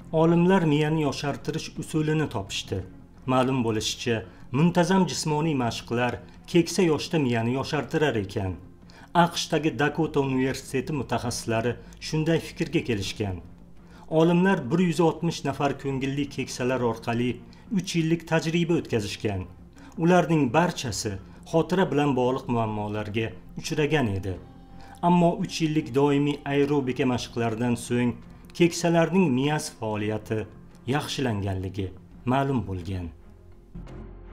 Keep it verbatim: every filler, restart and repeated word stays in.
Olimlar miyani yoshartirish usulini topishdi. Ma'lum bo'lishicha, muntazam jismoniy mashqlar keksa yoshda miyani yoshartirar ekan. AQShdagi Dakota universiteti mutaxassislari shunday fikrga kelishgan. Olimlar bir yuz oltmish nafar ko'ngilli keksalar orqali uch yillik tajriba o'tkazishgan. Ularning barchasi xotira bilan bog'liq muammolarga uchragan edi. Ammo uch yillik doimiy aerobika mashqlaridan so'ng keksalarning miyasi faoliyati yaxshilanganligi ma'lum bo'lgan.